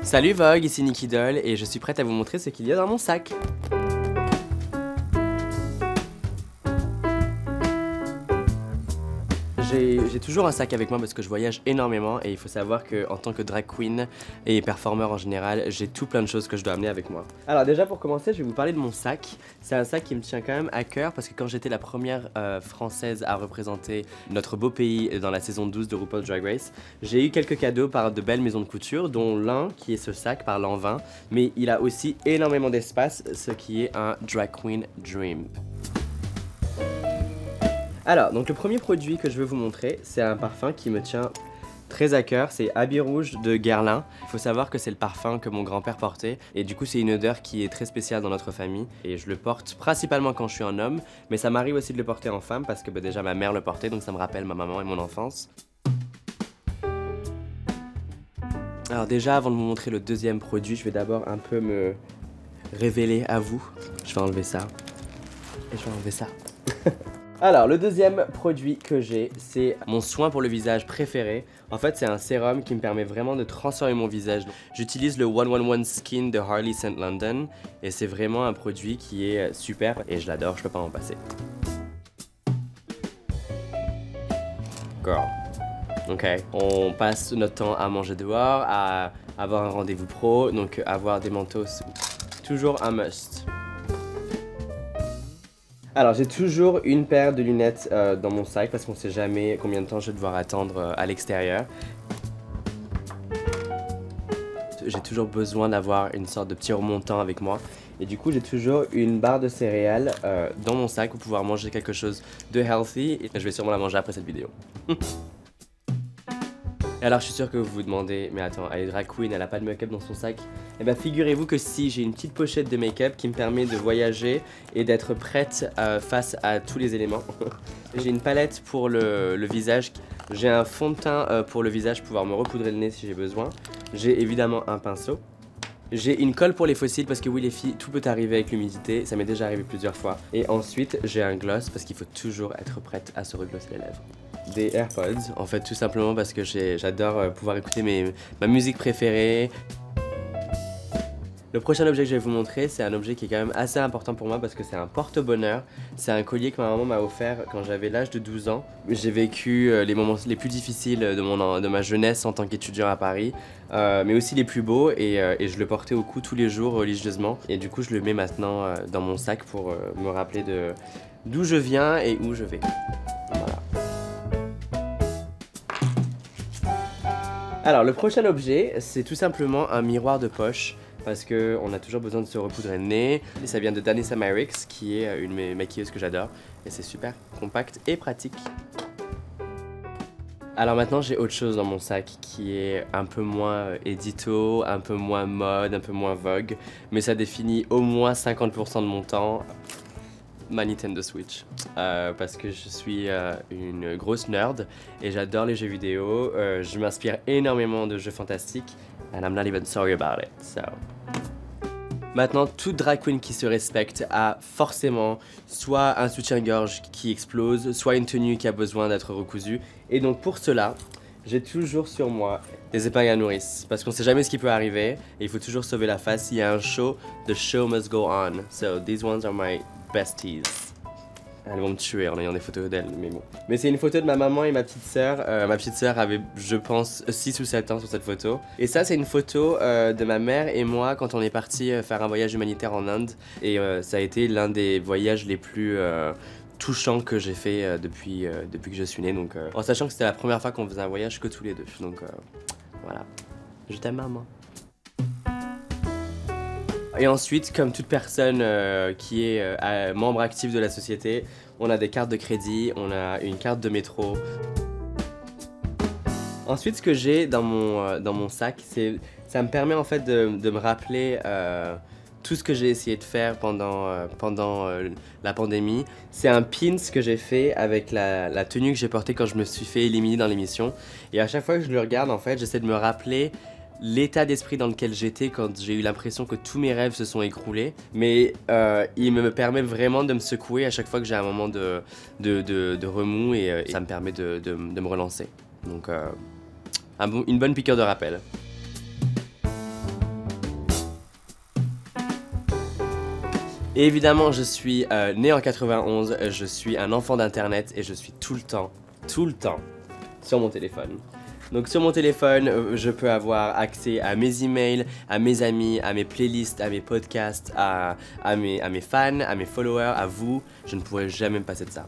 Salut Vogue, ici Nicky Doll et je suis prête à vous montrer ce qu'il y a dans mon sac. J'ai toujours un sac avec moi parce que je voyage énormément et il faut savoir qu'en tant que drag queen et performeur en général, j'ai tout plein de choses que je dois amener avec moi. Alors déjà pour commencer, je vais vous parler de mon sac. C'est un sac qui me tient quand même à cœur parce que quand j'étais la première française à représenter notre beau pays dans la saison 12 de RuPaul's Drag Race, j'ai eu quelques cadeaux par de belles maisons de couture, dont l'un qui est ce sac par Lanvin, mais il a aussi énormément d'espace, ce qui est un drag queen dream. Alors, donc le premier produit que je veux vous montrer, c'est un parfum qui me tient très à cœur, c'est Habit Rouge de Guerlain. Il faut savoir que c'est le parfum que mon grand-père portait et du coup c'est une odeur qui est très spéciale dans notre famille et je le porte principalement quand je suis un homme, mais ça m'arrive aussi de le porter en femme parce que déjà ma mère le portait donc ça me rappelle ma maman et mon enfance. Alors déjà avant de vous montrer le deuxième produit, je vais d'abord un peu me révéler à vous. Je vais enlever ça et je vais enlever ça. Alors, le deuxième produit que j'ai, c'est mon soin pour le visage préféré. En fait, c'est un sérum qui me permet vraiment de transformer mon visage. J'utilise le 111 Skin de Harley St. London et c'est vraiment un produit qui est super et je l'adore, je peux pas m'en passer. Girl. Ok, on passe notre temps à manger dehors, à avoir un rendez-vous pro, donc avoir des manteaux, c'est toujours un must. Alors j'ai toujours une paire de lunettes dans mon sac parce qu'on sait jamais combien de temps je vais devoir attendre à l'extérieur. J'ai toujours besoin d'avoir une sorte de petit remontant avec moi et du coup j'ai toujours une barre de céréales dans mon sac pour pouvoir manger quelque chose de healthy et je vais sûrement la manger après cette vidéo. Et alors je suis sûr que vous vous demandez, mais attends, elle est drag queen, elle a pas de make-up dans son sac? Eh bien figurez-vous que si, j'ai une petite pochette de make-up qui me permet de voyager et d'être prête face à tous les éléments. J'ai une palette pour le visage, j'ai un fond de teint pour le visage, pouvoir me repoudrer le nez si j'ai besoin. J'ai évidemment un pinceau. J'ai une colle pour les fossiles parce que oui les filles, tout peut arriver avec l'humidité, ça m'est déjà arrivé plusieurs fois. Et ensuite j'ai un gloss parce qu'il faut toujours être prête à se reglosser les lèvres. Des AirPods, en fait tout simplement parce que j'adore pouvoir écouter ma musique préférée. Le prochain objet que je vais vous montrer, c'est un objet qui est quand même assez important pour moi parce que c'est un porte-bonheur. C'est un collier que ma maman m'a offert quand j'avais l'âge de 12 ans. J'ai vécu les moments les plus difficiles de ma jeunesse en tant qu'étudiant à Paris, mais aussi les plus beaux et je le portais au cou tous les jours religieusement. Et du coup, je le mets maintenant dans mon sac pour me rappeler d'où je viens et où je vais. Voilà. Alors, le prochain objet, c'est tout simplement un miroir de poche. Parce qu'on a toujours besoin de se repoudrer le nez. Et ça vient de Danessa Myricks, qui est une de mes maquilleuses que j'adore. Et c'est super compact et pratique. Alors maintenant, j'ai autre chose dans mon sac qui est un peu moins édito, un peu moins mode, un peu moins vogue. Mais ça définit au moins 50% de mon temps. Ma Nintendo Switch. Parce que je suis une grosse nerd et j'adore les jeux vidéo. Je m'inspire énormément de jeux fantastiques. And I'm not even sorry about it, so... Maintenant, toute drag queen qui se respecte a forcément soit un soutien-gorge qui explose, soit une tenue qui a besoin d'être recousue. Et donc pour cela, j'ai toujours sur moi des épingles à nourrice. Parce qu'on sait jamais ce qui peut arriver et il faut toujours sauver la face. S'il y a un show, the show must go on. So these ones are my besties. Elles vont me tuer en ayant des photos d'elles, mais bon. Mais c'est une photo de ma maman et ma petite sœur. Ma petite sœur avait, je pense, 6 ou 7 ans sur cette photo. Et ça, c'est une photo de ma mère et moi quand on est parti faire un voyage humanitaire en Inde. Et ça a été l'un des voyages les plus touchants que j'ai fait depuis que je suis née. Donc, en sachant que c'était la première fois qu'on faisait un voyage que tous les deux. Donc, voilà. Je t'aime, maman. Et ensuite, comme toute personne qui est membre actif de la société, on a des cartes de crédit, on a une carte de métro. Ensuite, ce que j'ai dans mon sac, ça me permet en fait de me rappeler tout ce que j'ai essayé de faire pendant la pandémie. C'est un pins que j'ai fait avec la tenue que j'ai portée quand je me suis fait éliminer dans l'émission. Et à chaque fois que je le regarde, en fait, j'essaie de me rappeler l'état d'esprit dans lequel j'étais quand j'ai eu l'impression que tous mes rêves se sont écroulés. Mais il me permet vraiment de me secouer à chaque fois que j'ai un moment de remous et ça me permet de me relancer. Donc une bonne piqûre de rappel. Et évidemment, je suis né en 91, je suis un enfant d'internet et je suis tout le temps sur mon téléphone. Donc sur mon téléphone, je peux avoir accès à mes emails, à mes amis, à mes playlists, à mes podcasts, à mes fans, à mes followers, à vous. Je ne pourrais jamais me passer de ça.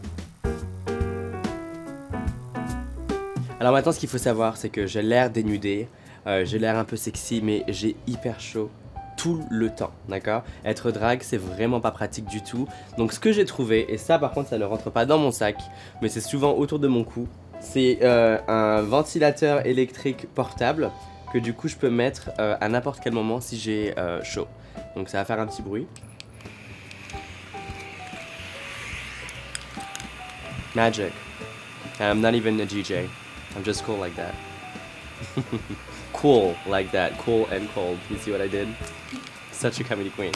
Alors maintenant, ce qu'il faut savoir, c'est que j'ai l'air dénudé, j'ai l'air un peu sexy, mais j'ai hyper chaud tout le temps, d'accord? Être drague, c'est vraiment pas pratique du tout. Donc ce que j'ai trouvé, et ça par contre, ça ne rentre pas dans mon sac, mais c'est souvent autour de mon cou, c'est un ventilateur électrique portable que du coup je peux mettre à n'importe quel moment si j'ai chaud. Donc ça va faire un petit bruit. Magic. I'm not even a DJ. I'm just cool like that. Cool like that. Cool and cold. You see what I did? Such a comedy queen.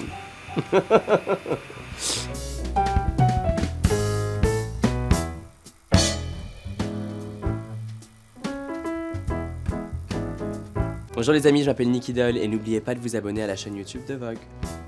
Bonjour les amis, je m'appelle Nicky Doll et n'oubliez pas de vous abonner à la chaîne YouTube de Vogue.